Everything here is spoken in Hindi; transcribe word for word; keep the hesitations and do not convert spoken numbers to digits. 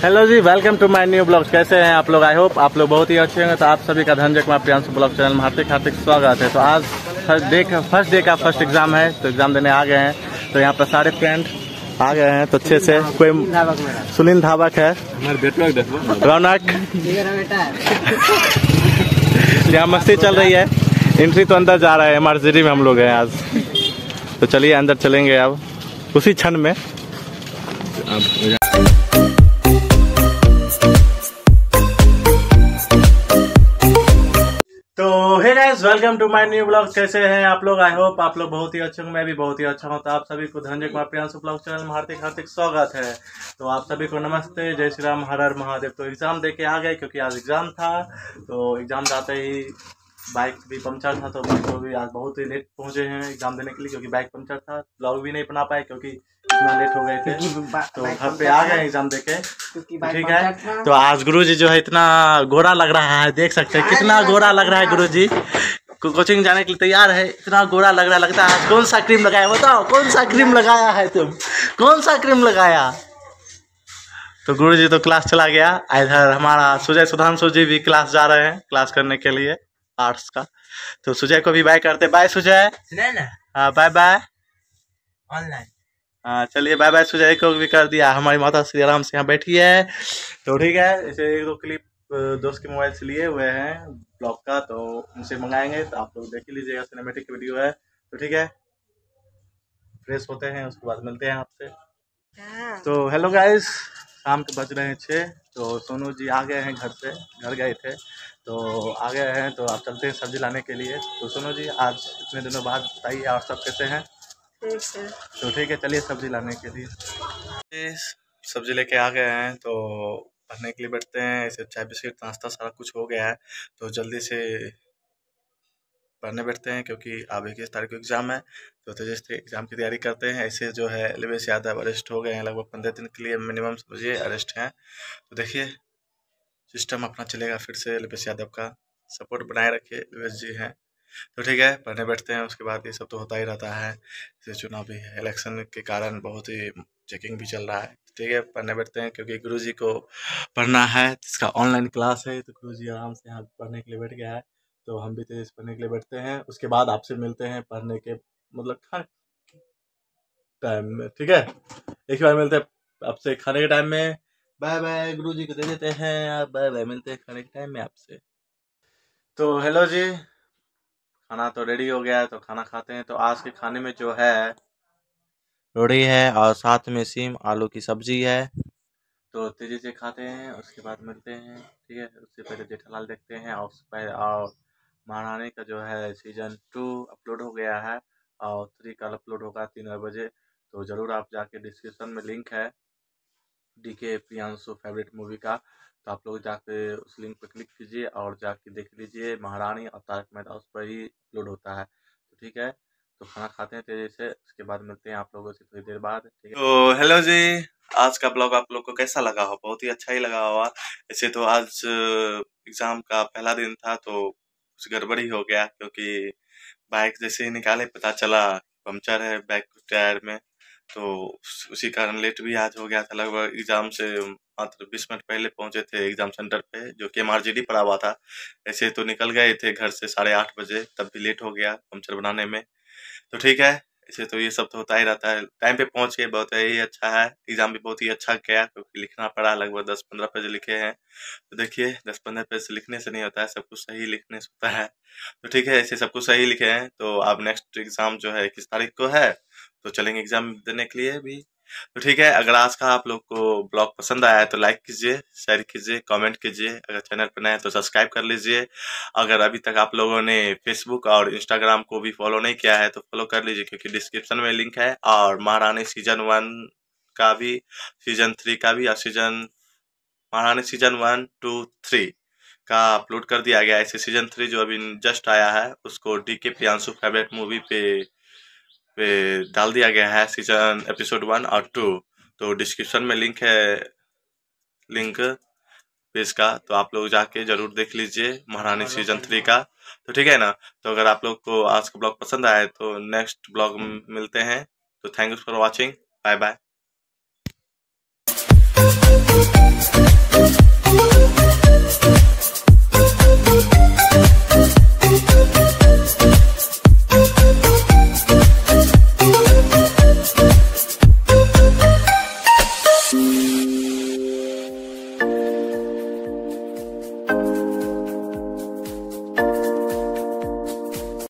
Hello ji, welcome to my new vlogs. कैसे हैं आप लोग? आई होप आप लोग बहुत ही अच्छे होंगे। तो आप सभी का धनंजय कुमार प्रियांशु ब्लॉग चैनल में हार्दिक हार्दिक स्वागत है। तो आज फर्स्ट डे का फर्स्ट डे का फर्स्ट एग्जाम है, तो एग्जाम देने आ गए हैं। तो यहाँ पर सारे फ्रेंड आ गए हैं, तो अच्छे से कोई सुनील धावक है, रौनक, यहाँ मस्ती चल रही है। एंट्री तो अंदर जा रहा है, एमआरजेडी में हम लोग हैं आज। तो चलिए अंदर चलेंगे अब उसी क्षण में। तो hey guys, welcome to my new vlog. कैसे हैं आप लोग? आई होप आप लोग बहुत ही अच्छे होंगे, मैं भी बहुत ही अच्छा हूं। तो आप सभी को धनंजय कुमार प्रियांशु ब्लॉग चैनल में हार्दिक हार्दिक स्वागत है। तो आप सभी को नमस्ते, जय श्री राम, हर हर महादेव। तो एग्जाम दे के आ गए क्योंकि आज एग्जाम था। तो एग्जाम जाते ही बाइक भी पंचर था, तो बाइक को भी आज बहुत ही लेट पहुंचे हैं एग्जाम देने के लिए, क्योंकि बाइक पंचर था। ब्लॉग भी नहीं बना पाए क्योंकि इतना लेट हो गए थे। तो घर पे आ गए एग्जाम देके, ठीक है। तो आज गुरुजी जो है इतना गोरा लग रहा है, देख सकते हैं कितना गोरा लग रहा है गुरुजी। कोचिंग जाने के लिए तैयार है, इतना गोरा लग रहा है। लगता है आज कौन सा क्रीम लगाया, बताओ कौन सा क्रीम लगाया है तुम, कौन सा क्रीम लगाया? तो गुरुजी तो क्लास चला गया। इधर हमारा सुजय सुधांशु जी भी क्लास जा रहे हैं, क्लास करने के लिए आर्ट्स का। तो सुजय को भी बाय करते। बाय सुजय। हाँ बाय बाय ऑनलाइन। हाँ चलिए बाय बाय। सुजय को भी कर दिया। हमारी माता श्री आराम से यहाँ बैठी है। तो ठीक है, ऐसे एक दो क्लिप दोस्त के मोबाइल से लिए हुए हैं ब्लॉग का, तो उनसे मंगाएंगे। तो आप लोग देख लीजिएगा, सिनेमेटिक वीडियो है। तो ठीक है, फ्रेश होते हैं, उसके बाद मिलते हैं आपसे। तो हेलो गाइस, शाम के बज रहे हैं छः। तो सोनू जी आ गए हैं घर से, घर गए थे तो आ गए हैं। तो आप चलते हैं सब्जी लाने के लिए। तो सोनू जी आज इतने दिनों बाद बताइए, और सब कैसे हैं? ठीक है। तो ठीक है, चलिए सब्जी लाने के लिए। सब्जी लेके आ गए हैं, तो पढ़ने के लिए बैठते हैं। ऐसे चाय बिस्किट नाश्ता सारा कुछ हो गया है, तो जल्दी से पढ़ने बैठते हैं क्योंकि अब इक्कीस तारीख को एग्जाम है। तो तेजी से एग्जाम की तैयारी करते हैं। ऐसे जो है लिवेश यादव अरेस्ट हो गए हैं, लगभग पंद्रह दिन के लिए मिनिमम समझिए अरेस्ट हैं। तो देखिए सिस्टम अपना चलेगा फिर से। लिवेश यादव का सपोर्ट बनाए रखिए, लिवेश जी हैं। तो ठीक है, पढ़ने बैठते हैं। उसके बाद ये सब तो होता ही रहता है, जैसे चुनावी इलेक्शन के कारण बहुत ही चेकिंग भी चल रहा है। ठीक है, पढ़ने बैठते हैं क्योंकि गुरुजी को पढ़ना है। इसका ऑनलाइन क्लास है, तो गुरुजी आराम से यहाँ पढ़ने के लिए बैठ गया है। तो हम भी तेज पढ़ने के लिए बैठते हैं। उसके बाद आपसे मिलते हैं पढ़ने के मतलब खा टाइम में। ठीक है, एक बार मिलते हैं आपसे खाने के टाइम में। Bye bye. गुरुजी को दे देते हैं बाय बाय, मिलते हैं खाने के टाइम में आपसे। तो हेलो जी, खाना तो रेडी हो गया है, तो खाना खाते हैं। तो आज के खाने में जो है रोटी है और साथ में सीम आलू की सब्जी है। तो तेजी से खाते हैं, उसके बाद मिलते हैं। ठीक है, उससे पहले जेठालाल देखते हैं। और उससे पहले और महारानी का जो है सीजन टू अपलोड हो गया है, और थ्री कल अपलोड होगा तीन बजे। तो ज़रूर आप जाके डिस्क्रिप्शन में लिंक है डी के प्रियांशु फेवरेट मूवी का, तो आप लोग जाके उस लिंक पर क्लिक कीजिए और जाके देख लीजिए। महारानी और तारक मेहता उस पर ही अपलोड होता है। तो ठीक है, तो खाना खाते हैं तेजी से, उसके बाद मिलते हैं आप लोगों से थोड़ी देर बाद। ठीक है, तो हेलो जी, आज का ब्लॉग आप लोग को कैसा लगा हो? बहुत ही अच्छा ही लगा होगा। ऐसे तो आज एग्जाम का पहला दिन था, तो कुछ गड़बड़ी हो गया क्योंकि बाइक जैसे ही निकाले पता चला पंचर है बाइक टायर में। तो उसी कारण लेट भी आज हो गया था। लगभग एग्जाम से मात्र बीस मिनट पहले पहुंचे थे एग्जाम सेंटर पे, जो कि एमआरजेडी पड़ा हुआ था। ऐसे तो निकल गए थे घर से साढ़े आठ बजे, तब भी लेट हो गया पंचर बनाने में। तो ठीक है, ऐसे तो ये सब तो होता ही रहता है। टाइम पे पहुंच के बहुत ही अच्छा है। एग्जाम भी बहुत ही अच्छा गया क्योंकि लिखना पड़ा, लगभग दस पंद्रह पेज लिखे हैं। तो देखिए दस पंद्रह पेज लिखने से नहीं होता है, सब कुछ सही लिखने से होता है। तो ठीक है, ऐसे सब कुछ सही लिखे हैं। तो अब नेक्स्ट एग्जाम जो है किस तारीख को है, तो चलेंगे एग्जाम देने के लिए भी। तो ठीक है, अगर आज का आप लोग को ब्लॉग पसंद आया है तो लाइक कीजिए, शेयर कीजिए, कमेंट कीजिए। अगर चैनल पर नए हैं तो सब्सक्राइब कर लीजिए। अगर अभी तक आप लोगों ने फेसबुक और इंस्टाग्राम को भी फॉलो नहीं किया है तो फॉलो कर लीजिए, क्योंकि डिस्क्रिप्शन में लिंक है। और महारानी सीजन वन का भी, सीजन थ्री का भी, और season Maharani season one two three का अपलोड कर दिया गया है। ऐसे सीजन थ्री जो अभी जस्ट आया है उसको डी के प्रियांशु फेवरेट मूवी पे पे डाल दिया गया है, सीजन एपिसोड वन और टू। तो डिस्क्रिप्शन में लिंक है, लिंक पेज का, तो आप लोग जाके जरूर देख लीजिए महारानी सीजन थ्री का। तो ठीक है ना, तो अगर आप लोग को आज का ब्लॉग पसंद आया तो नेक्स्ट ब्लॉग में मिलते हैं। तो thank you for watching, bye bye.